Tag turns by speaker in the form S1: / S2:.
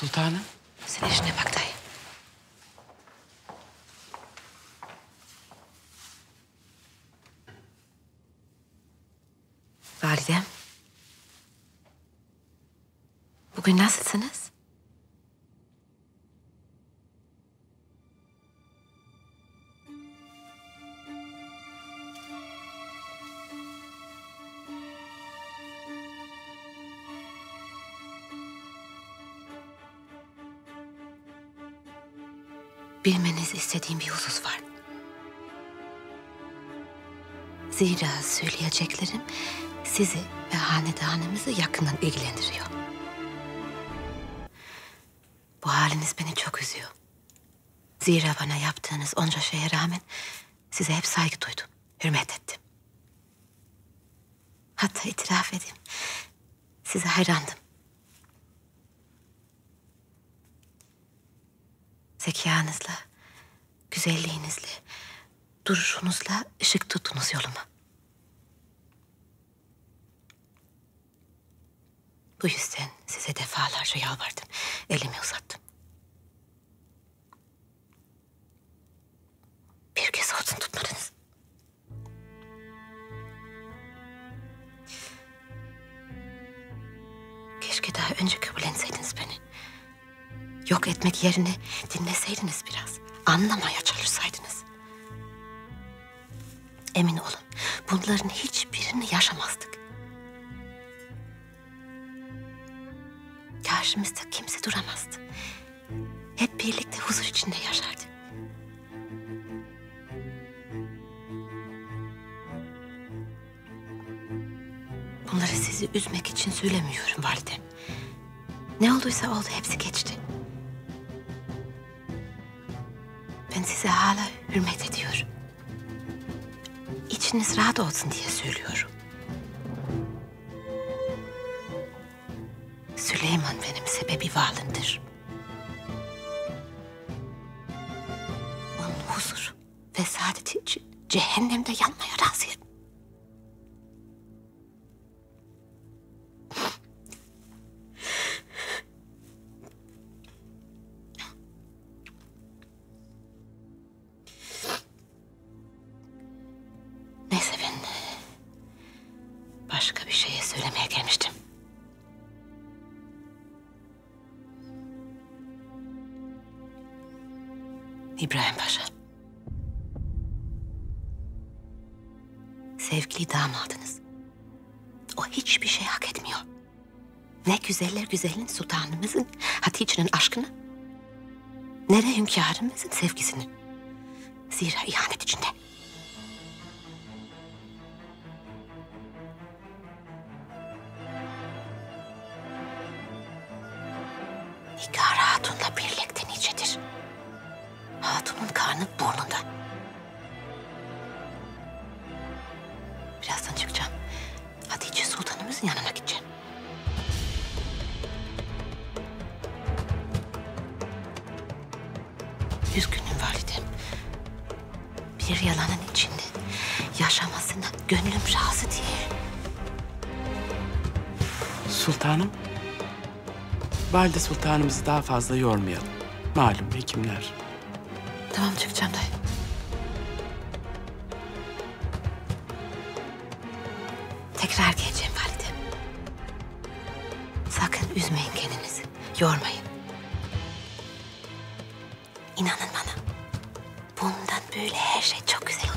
S1: Sultanım.
S2: Sen işine bak dayı. Validem. Bugün nasılsınız? Bilmenizi istediğim bir husus var. Zira söyleyeceklerim sizi ve hanedanımızı yakından ilgilendiriyor. Bu haliniz beni çok üzüyor. Zira bana yaptığınız onca şeye rağmen size hep saygı duydum, hürmet ettim. Hatta itiraf edeyim, size hayrandım. Zekanızla, güzelliğinizle, duruşunuzla ışık tuttunuz yoluma. Bu yüzden size defalarca yalvardım, elimi uzattım. Bir kez olsun tutmadınız. Keşke daha önce kabullenseydiniz beni. Yok etmek yerine dinleseydiniz biraz. Anlamaya çalışsaydınız. Emin olun, bunların hiçbirini yaşamazdık. Karşımızda kimse duramazdı. Hep birlikte huzur içinde yaşardık. Bunları sizi üzmek için söylemiyorum validem. Ne olduysa oldu, hepsi geçti. Ben size hala hürmet ediyorum. İçiniz rahat olsun diye söylüyorum. Süleyman benim sebebi varlığımdır. Onun huzur ve saadeti için cehennemde yanmaya razıyım. Neyse ben başka bir şeye söylemeye gelmiştim. İbrahim Paşa. Sevgili damadınız. O hiçbir şey hak etmiyor. Ne güzeller güzelin sultanımızın Hatice'nin aşkını, ne de hünkârımızın sevgisini. Zira ihanet içinde. Nigar Hatun'la birlikte nicedir. Hatun'un karnı burnunda. Birazdan çıkacağım. Hatice Sultanımızın yanına gideceğim. Üzgünüm validem. Bir yalanın içinde yaşamasına gönlüm razı değil.
S1: Sultanım. Valide sultanımızı daha fazla yormayalım. Malum hekimler.
S2: Tamam, çıkacağım dayı. Tekrar geleceğim validem. Sakın üzmeyin kendinizi. Yormayın. İnanın bana. Bundan böyle her şey çok güzel